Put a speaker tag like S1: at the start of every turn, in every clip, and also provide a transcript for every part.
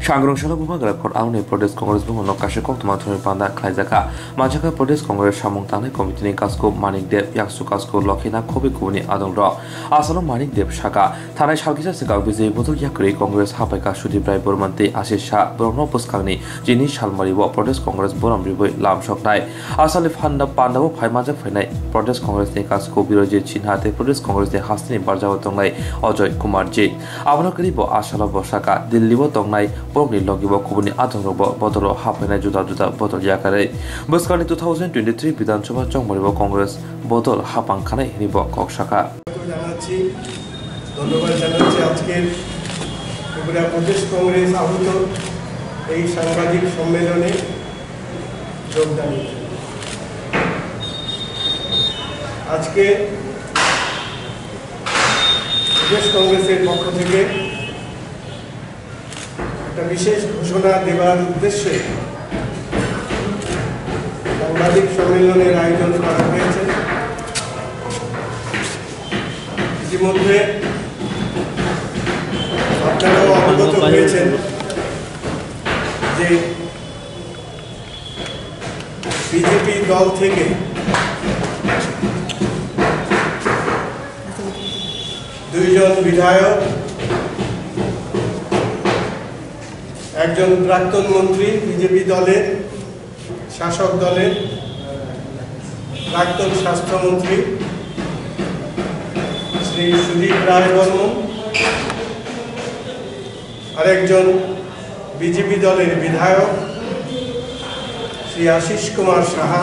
S1: Shangrong Buma Galaport Aune Protest Congress Bumono Kashako Tomato Panda Kaizaka, Majaka Protest Congress Shamongtane Committee Kasko Manik Dep Yaksukasko Lokina Kobikuni Adonro, Asalo Manik Dep Shaka, Tana Shakisa Sika Vizi Boto Yakri Congress Hapaka Sudip Bormante Ashish Bruno Buskangni, Jini Shalmaribo Protest Congress Boram Ribu Lamsokjaknai, Asalif Handa Pandavo Paimaja Fenai Protest Congress Kasko Biroji Chinhate Protest Congress de Hasteo Barjawa Tongai Ojoy Kumar J. Avnokribo Ashala Bosaka, Dilibo Tongai, Pogni Logibo Kubuni Atorobo, Botolo Hapena Juda Botol Yakare, Buskangni 2023 Bidan Choba Chongmaribo Congress, Botol Hapankane Hinibo Kokshaka.
S2: ধন্যবাদ জানাচ্ছি আজকের ত্রিপুরা প্রদেশ কংগ্রেস আহত এই সাংবাদিক সম্মেলনে যোগদান। আজকে প্রদেশ কংগ্রেসের পক্ষ থেকে একটা বিশেষ ঘোষণা দেওয়ার উদ্দেশ্যে সাংবাদিক সম্মেলনের আয়োজন করা হয়েছে। ইতিমধ্যে আপনারাও অবগত হয়েছেন যে বিজেপি দল থেকে দুইজন বিধায়ক, একজন প্রাক্তন মন্ত্রী বিজেপি দলের শাসক দলের প্রাক্তন স্বাস্থ্যমন্ত্রী শ্রী সুদীপ রায় বর্মন, আরেকজন বিজেপি দলের বিধায়ক শ্রী আশিস কুমার সাহা,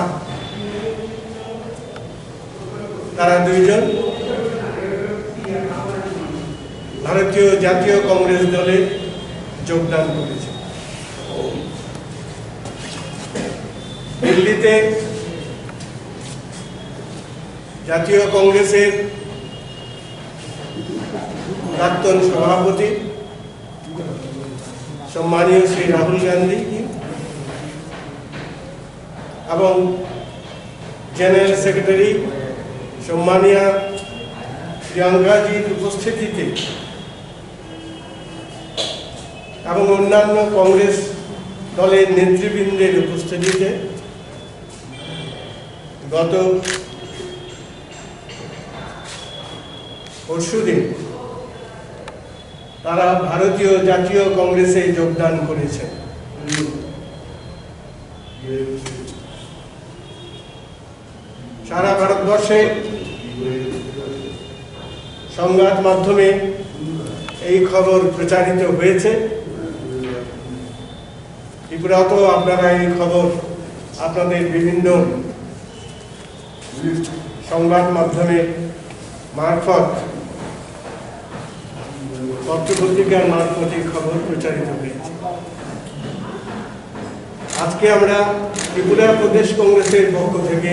S2: তারা দুইজন ভারতীয় জাতীয় কংগ্রেস দলে যোগদান করেছে। দিল্লিতে জাতীয় কংগ্রেসের প্রাক্তন সভাপতি সম্মানীয় শ্রী রাহুল গান্ধী এবং জেনারেল সেক্রেটারি সম্মানীয় প্রিয়াঙ্কাজির উপস্থিতিতে এবং অন্যান্য কংগ্রেস দলের নেতৃবৃন্দের উপস্থিতিতে গত পরশুদিন তারা ভারতীয় জাতীয় কংগ্রেসে যোগদান করেছে। সারা ভারতবর্ষে সংবাদ মাধ্যমে এই খবর প্রচারিত হয়েছে। ত্রিপুরাতেও আপনারা এই খবর আপনাদের বিভিন্ন সংবাদ মাধ্যমে মারফত পত্রপত্রিকার মারফতে খবর প্রচারিত হয়েছে। আজকে আমরা ত্রিপুরা প্রদেশ কংগ্রেসের পক্ষ থেকে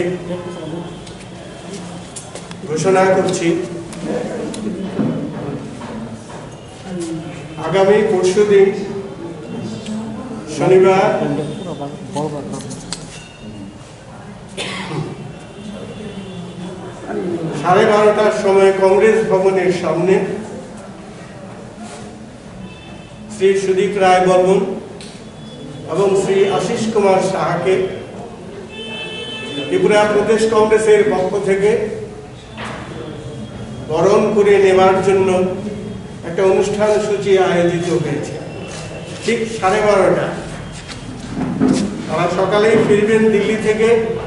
S2: ঘোষণা করছি, আগামী পরশুদিন শনিবার 12:30টার সময় কংগ্রেস ভবনের সামনে শ্রী সুদীপ রায় বর্মন এবং শ্রী আশিস কুমার সাহাকে ত্রিপুরা প্রদেশ কংগ্রেসের পক্ষ থেকে বরণ করে নেওয়ার জন্য একটা অনুষ্ঠান সূচি আয়োজিত হয়েছে। ঠিক 12:30টা তারা সকালেই ফিরবেন দিল্লি থেকে।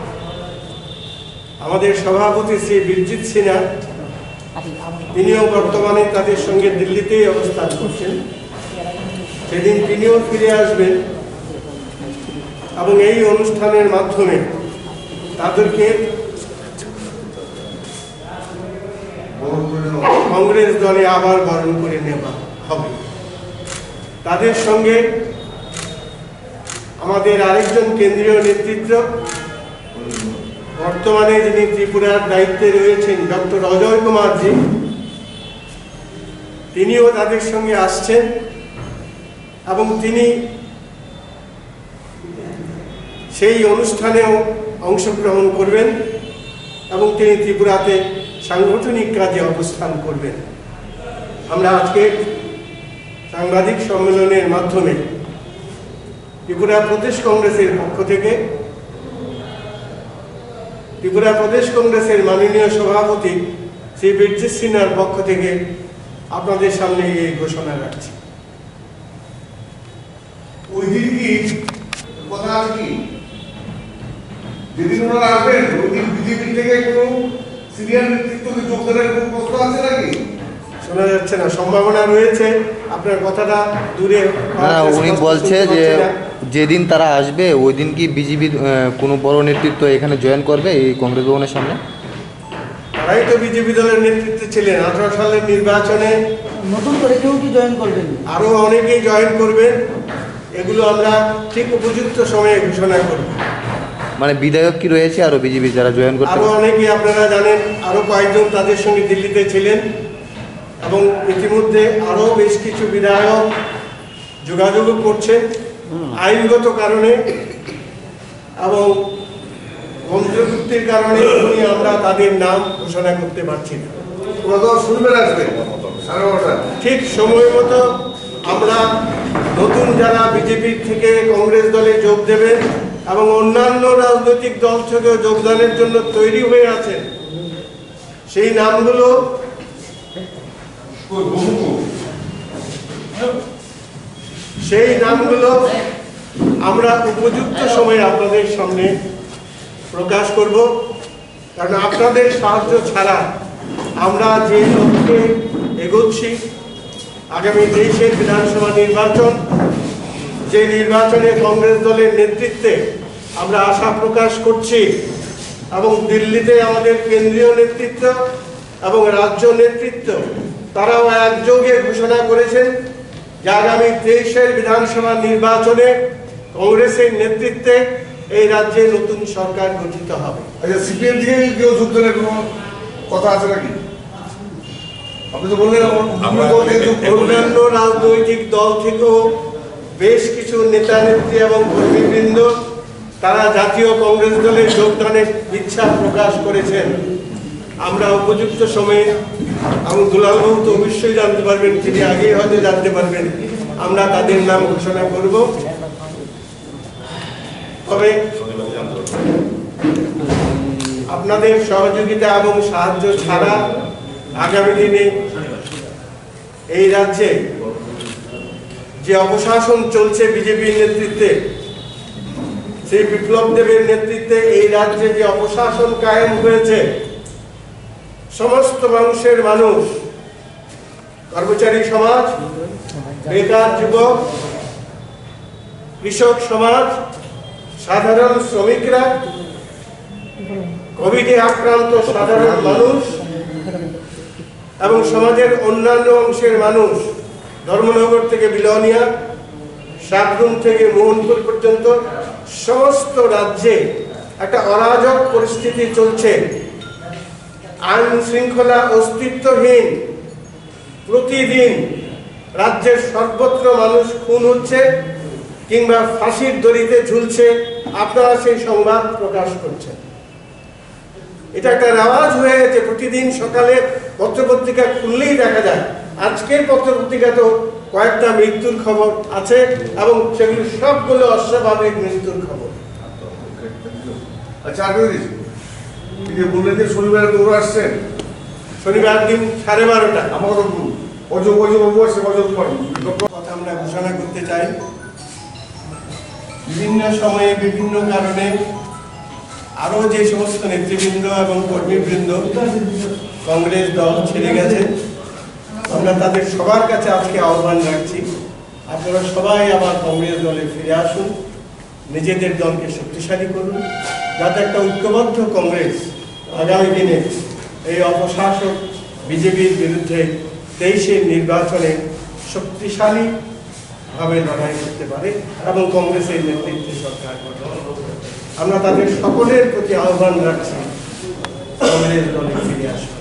S2: আমাদের সভাপতি শ্রী বীরজিৎ সিনহা, তিনিও বর্তমানে তাদের সঙ্গে দিল্লিতেই অবস্থান করছেন, সেদিন তিনিও ফিরে আসবেন এবং এই অনুষ্ঠানের মাধ্যমে তাদেরকে কংগ্রেস দলে আবার বরণ করে নেওয়া হবে। তাদের সঙ্গে আমাদের আরেকজন কেন্দ্রীয় নেতৃত্ব, বর্তমানে যিনি ত্রিপুরার দায়িত্বে রয়েছেন ডক্টর অজয় কুমারজি, তিনিও তাদের সঙ্গে আসছেন এবং তিনি সেই অনুষ্ঠানেও অংশগ্রহণ করবেন এবং তিনি ত্রিপুরাতে সাংগঠনিক কাজে অবস্থান করবেন। আমরা আজকে সাংবাদিক সম্মেলনের মাধ্যমে ত্রিপুরা প্রদেশ কংগ্রেসের পক্ষ থেকে ত্রিপুরা প্রদেশ কংগ্রেসের মাননীয় সভাপতি শ্রী বীরজিৎ সিনহার পক্ষ থেকে আপনাদের সামনে এই ঘোষণা রাখছি।
S3: ওই দিন কি কথা আছে কি যেদিন ওনারা আসবেন ওই দিন বিজেপি থেকে কোনো সিনিয়র নেতৃত্বকে যোগদানের কোনো প্রস্তাব আছে নাকি?
S2: শোনা যাচ্ছে না, সম্ভাবনা রয়েছে। আপনার কথাটা দূরে।
S4: উনি বলছে যে যেদিন তারা আসবে ওই দিন কি বিজেপির কোনো বড় নেতৃত্ব এখানে জয়েন করবে এই কংগ্রেস ভবনের সামনে?
S2: তারাই তো বিজেপি দলের নেতৃত্বে ছিলেন 18 সালের নির্বাচনে।
S5: নতুন করে কেউ কি জয়েন করবেন?
S2: আরো অনেকেই জয়েন করবেন। এগুলো আমরা ঠিক উপযুক্ত সময়ে ঘোষণা করব।
S4: মানে বিধায়ক কি রয়েছে আরো বিজেপি যারা জয়েন করতে?
S2: আরো অনেকেই আপনারা জানেন, আরো কয়েকজন তাদের সঙ্গে দিল্লিতে ছিলেন এবং ইতিমধ্যে আরো বেশ কিছু বিধায়ক যোগাযোগ করছেন। আইনগত কারণে এবং মন্ত্রযুক্তির কারণে আমরা তাদের নাম ঘোষণা করতে পারছি না।
S3: ওরা তো শুনবেন আসবে 9:30
S2: ঠিক সময় মতো আমরা নতুন যারা বিজেপি থেকে কংগ্রেস দলে যোগ দেবেন এবং অন্যান্য রাজনৈতিক দল থেকেও যোগদানের জন্য তৈরি হয়ে আছেন সেই নামগুলো আমরা উপযুক্ত সময়ে আপনাদের সামনে প্রকাশ করব। কারণ আপনাদের সাহায্য ছাড়া আমরা যে লক্ষ্যে এগোচ্ছি, আগামী 23-এর বিধানসভা নির্বাচন, যে নির্বাচনে কংগ্রেস দলের নেতৃত্বে আমরা আশা প্রকাশ করছি এবং দিল্লিতে আমাদের কেন্দ্রীয় নেতৃত্ব এবং রাজ্য নেতৃত্ব তারাও একযোগে ঘোষণা করেছেন যে আগামী 23-এর বিধানসভা নির্বাচনে কংগ্রেসের নেতৃত্বে এই রাজ্যে নতুন সরকার গঠিত হবে।
S3: আচ্ছা, সিপিএম থেকে কেউ যোগদানের কোনো কথা আছে নাকি? আপনি তো বললেন
S2: অন্যান্য রাজনৈতিক দল থেকেও বেশ কিছু নেতা নেত্রী এবং কর্মীবৃন্দ তারা জাতীয় কংগ্রেস দলে যোগদানের ইচ্ছা প্রকাশ করেছেন। আমরা উপযুক্ত সময়ে, এবং দুলালবাবু তো অবশ্যই জানতে পারবেন, তিনি আগেই হয়তো জানতে পারবেন, আমরা তাদের নাম ঘোষণা করব। তবে আপনাদের সহযোগিতা এবং সাহায্য ছাড়া আগামী দিনে এই রাজ্যে যে অপশাসন চলছে বিজেপির নেতৃত্বে, সেই বিপ্লব দেবের নেতৃত্বে এই রাজ্যে যে অপশাসন কায়েম হয়েছে, সমস্ত মানুষের মানুষ, কর্মচারী সমাজ, বেকার যুবক, কৃষক সমাজ, সাধারণ শ্রমিকরা, কোভিডে আক্রান্ত সাধারণ মানুষ এবং সমাজের অন্যান্য অংশের মানুষ, ধর্মনগর থেকে বিলোনিয়া, সাতগুন থেকে মোহনপুর পর্যন্ত সমস্ত রাজ্যে একটা অরাজক পরিস্থিতি চলছে। আইন শৃঙ্খলা অস্তিত্বহীন, প্রতিদিন রাজ্যের সর্বত্র মানুষ খুন হচ্ছে কিংবা ফাঁসির দড়িতে ঝুলছে। আপনারা সেই সংবাদ প্রকাশ করছেন। এটা একটা রেওয়াজ হয়ে গেছে। প্রতিদিন সকালে পত্রপত্রিকা খুললেই দেখা যায়। আজকের পত্রপত্রিকা তো কয়েকটা মৃত্যুর খবর আছে এবং সেগুলো সবগুলো অস্বাভাবিক মৃত্যুর খবর।
S3: আচ্ছা, বললেন যে শনিবার দৌড় আসছেন,
S2: শনিবার দিন 12:30।
S3: আমার
S2: কথা আমরা ঘোষণা করতে চাই। বিভিন্ন সময়ে বিভিন্ন কারণে আরো যে সমস্ত নেতৃবৃন্দ এবং কর্মীবৃন্দ কংগ্রেস দল ছেড়ে গেছে, আমরা তাদের সবার কাছে আজকে আহ্বান রাখছি, আপনারা সবাই আবার কংগ্রেস দলে ফিরে আসুন, নিজেদের দলকে শক্তিশালী করুন, যাতে একটা ঐক্যবদ্ধ কংগ্রেস আগামী দিনে এই অপশাসক বিজেপির বিরুদ্ধে 23-এর নির্বাচনে শক্তিশালীভাবে লড়াই করতে পারে এবং কংগ্রেসের নেতৃত্বে সরকার করতে পারে। আমরা তাদের সকলের প্রতি আহ্বান রাখছি, কংগ্রেস দলে ফিরে আসুন।